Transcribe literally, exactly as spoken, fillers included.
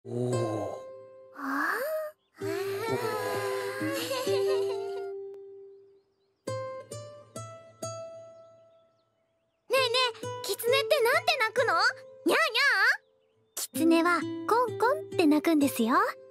おお。 ああ。ねえねえ、キツネってなんて鳴くの？にゃーにゃー。キツネはコンコンって鳴くんですよ。